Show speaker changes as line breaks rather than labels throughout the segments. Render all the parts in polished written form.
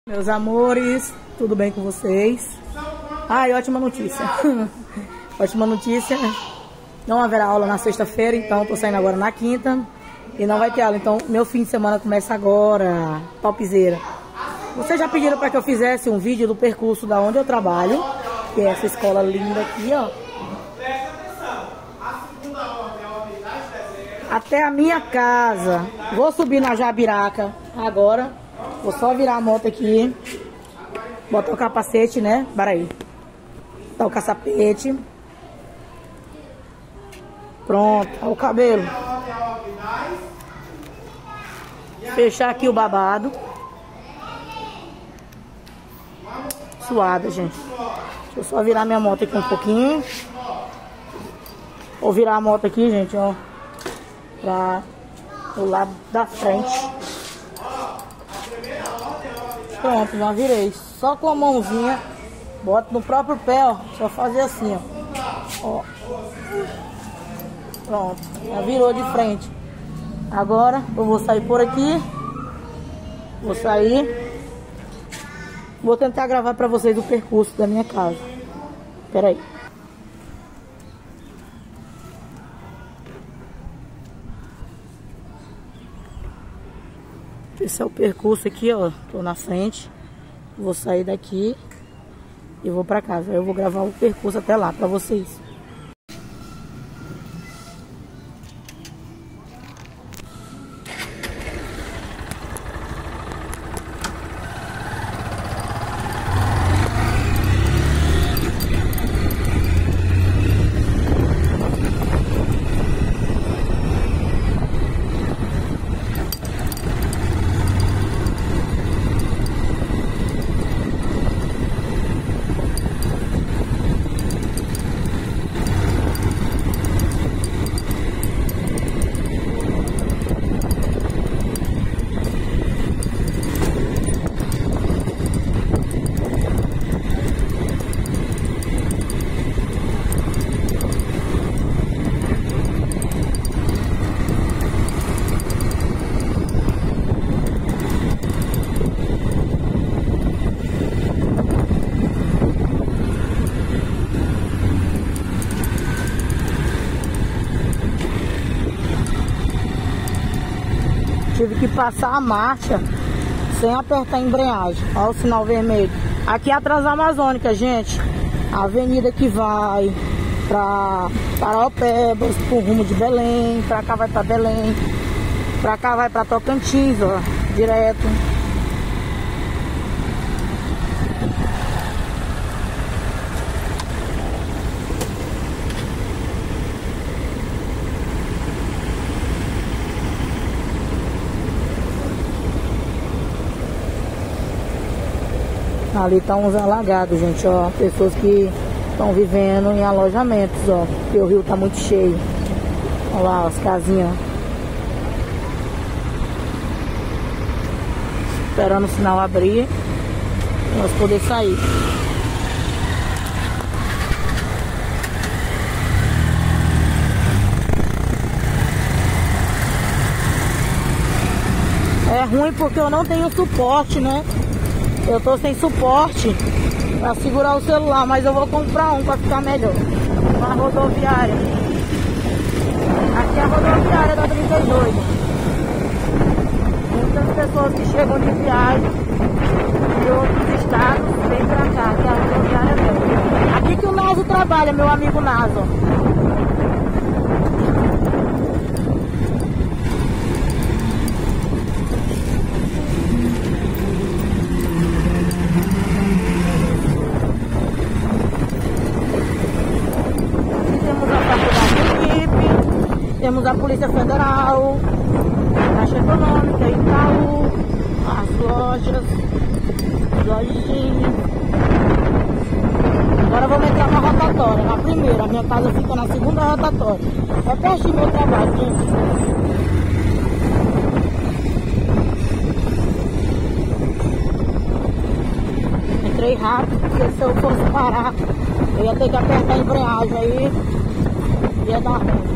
Meus amores, tudo bem com vocês? Ai, ótima notícia. Ótima notícia. Não haverá aula na sexta-feira, então tô saindo agora na quinta. E não vai ter aula, então meu fim de semana começa agora. Topzera. Vocês já pediram para que eu fizesse um vídeo do percurso da onde eu trabalho, que é essa escola linda aqui, ó. Até a minha casa. Vou subir na Jabiraca agora. Vou só virar a moto aqui. Botar o capacete, né? Para aí. Botar o caçapete. Pronto. Olha o cabelo. Fechar aqui o babado. Suada, gente. Deixa eu só virar minha moto aqui um pouquinho. Vou virar a moto aqui, gente, ó. Pra o lado da frente. Pronto, já virei. Só com a mãozinha. Boto no próprio pé, ó. Só fazer assim, ó. Pronto, já virou de frente. Agora eu vou sair por aqui. Vou sair. Vou tentar gravar pra vocês o percurso da minha casa. Espera aí. Esse é o percurso aqui, ó. Tô na frente. Vou sair daqui e vou pra casa. Eu vou gravar o percurso até lá pra vocês. Tive que passar a marcha sem apertar a embreagem. Olha o sinal vermelho. Aqui é a Transamazônica, gente. A avenida que vai para Paraopebas, pro rumo de Belém. Pra cá vai para Belém. Pra cá vai para Tocantins, ó. Direto. Ali tá uns alagados, gente, ó. Pessoas que estão vivendo em alojamentos, ó. Porque o rio tá muito cheio. Olha lá, as casinhas. Esperando o sinal abrir. Pra nós poder sair. É ruim porque eu não tenho suporte, né? Eu tô sem suporte pra segurar o celular, mas eu vou comprar um pra ficar melhor. Uma rodoviária. Aqui é a rodoviária da 32. Muitas pessoas que chegam de viagem de outros estados vêm pra cá, que é a rodoviária dela. Aqui que o Naso trabalha, meu amigo Naso. Temos a Polícia Federal, Caixa Econômica, Itaú, as lojas, lojinhas. Agora vamos entrar na rotatória, na primeira. A minha casa fica na segunda rotatória. É pertinho do meu trabalho, gente. Entrei rápido, porque se eu fosse parar, eu ia ter que apertar a embreagem aí, ia dar ruim.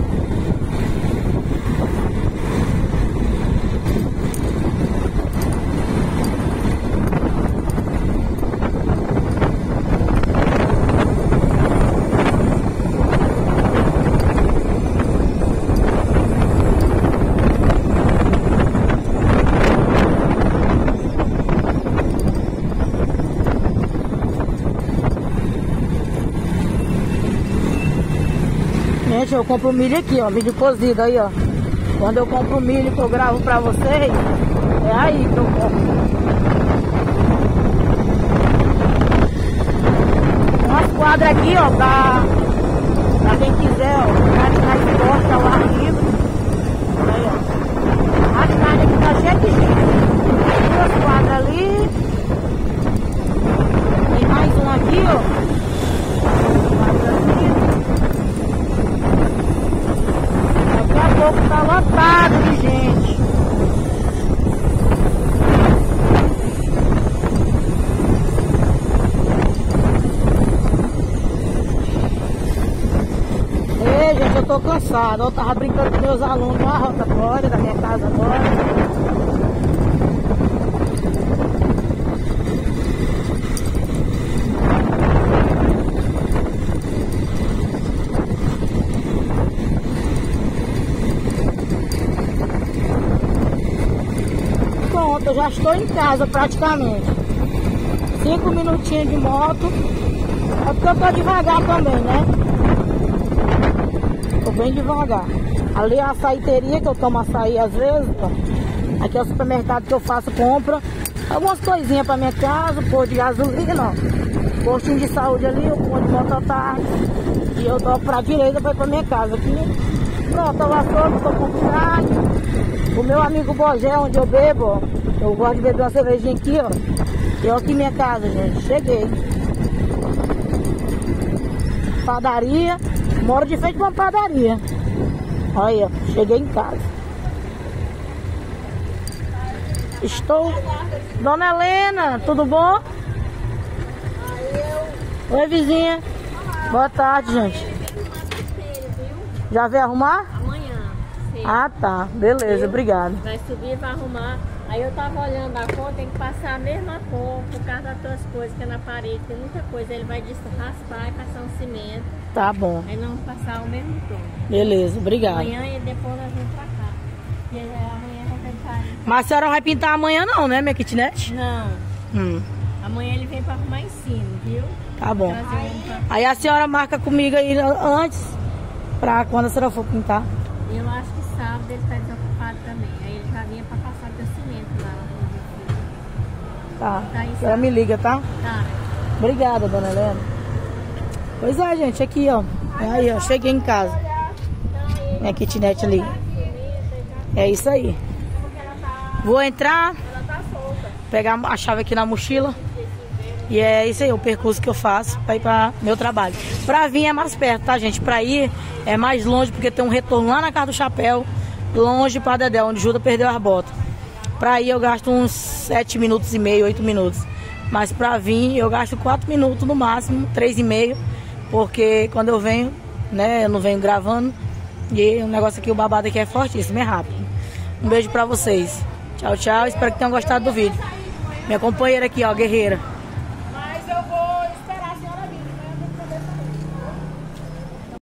gente, eu compro milho aqui, ó, milho cozido aí, ó. Quando eu compro milho que eu gravo pra vocês, é aí que eu compro. Umas quadras aqui, ó, pra quem quiser, ó, na esporte, ao ar livre. Aí, ó. A estrada aqui tá cheia de gente. Duas quadras ali. Tem mais um aqui, ó. Daqui a pouco tá lotado de gente. Ei, gente, eu tô cansado. Eu tava brincando com meus alunos na rotatória da minha casa agora. Eu já estou em casa praticamente. 5 minutinhos de moto. É porque eu tô devagar também, né? Tô bem devagar. Ali é a açaiteria, que eu tomo açaí às vezes, ó. Aqui é o supermercado que eu faço compra. Algumas coisinhas pra minha casa, pôr de gasolina, ó. Postinho de saúde ali, eu ponho de mototáxi. E eu dou pra direita pra ir pra minha casa. Aqui, pronto, eu vassouro, tô com cidade. O meu amigo Bogé, onde eu bebo, ó. Eu gosto de beber uma cervejinha aqui, ó. Eu aqui em minha casa, gente. Cheguei. Padaria. Moro de frente pra uma padaria. Olha, cheguei em casa. Estou... Dona Helena, tudo bom? Oi, vizinha. Boa tarde, gente. Já veio arrumar?
Amanhã. Sim.
Ah, tá. Beleza, obrigado.
Vai subir e vai arrumar. Aí eu tava olhando a cor, tem que passar a mesma cor, por causa das tuas coisas que é na parede, tem muita coisa. Ele vai raspar e passar um cimento.
Tá bom.
Aí nós vamos passar o mesmo tom.
Beleza, obrigado.
Amanhã e depois nós vamos pra cá. E aí, amanhã vai tentar.
Mas a senhora não vai pintar amanhã não, né, minha kitnet?
Não. Amanhã ele vem pra arrumar em cima, viu?
Tá bom.
Trazer um pra...
Aí a senhora marca comigo aí antes, pra quando a senhora for pintar.
Eu acho que sábado ele tá desocupado também. Aí ele já vinha pra passar teu cimento lá.
Tá.
Tá aí,
A senhora me liga, tá?
Tá.
Obrigada, dona Helena. Pois é, gente, aqui, ó. Aí, ó, cheguei em casa. Minha kitnet ali. É isso aí. Vou entrar, pegar a chave aqui na mochila. E é isso aí, o percurso que eu faço pra ir pra meu trabalho. Pra vir é mais perto, tá, gente? Pra ir é mais longe, porque tem um retorno lá na Casa do Chapéu, longe pra Dedé, onde Judas perdeu as botas. Pra ir eu gasto uns 7 minutos e meio, 8 minutos. Mas pra vir eu gasto 4 minutos no máximo, 3,5. Porque quando eu venho, né, eu não venho gravando. E o negócio aqui, o babado aqui é fortíssimo, é rápido. Um beijo pra vocês. Tchau, tchau. Espero que tenham gostado do vídeo. Minha companheira aqui, ó, guerreira.